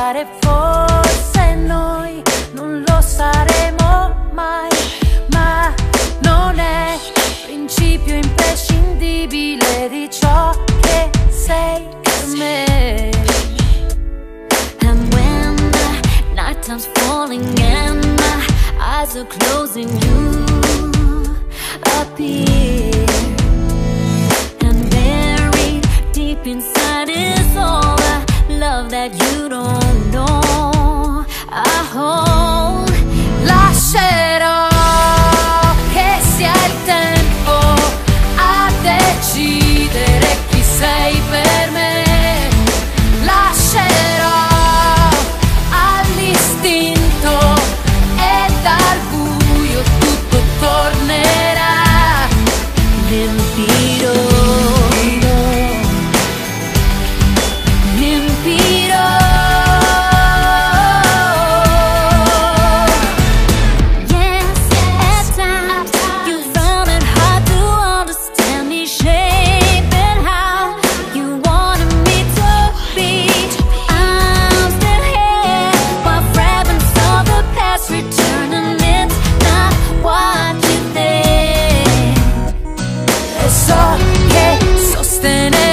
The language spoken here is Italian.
cambiare, forse noi non lo saremo mai, ma non è principio imprescindibile di ciò che sei per me. And when the night time's falling and my eyes are closing, you appear, and buried deep inside is all the love that you don't know. I hold. Lascerò che sia il tempo a decidere chi sei per me. Lascerò all'istinto e dal buio tutto tornerà Limpido, limpido. Yes, at times you found it hard to understand the shape and how you wanted me to be. I'm still here while fragments of the past return, and it's not what you think. e so che sostenere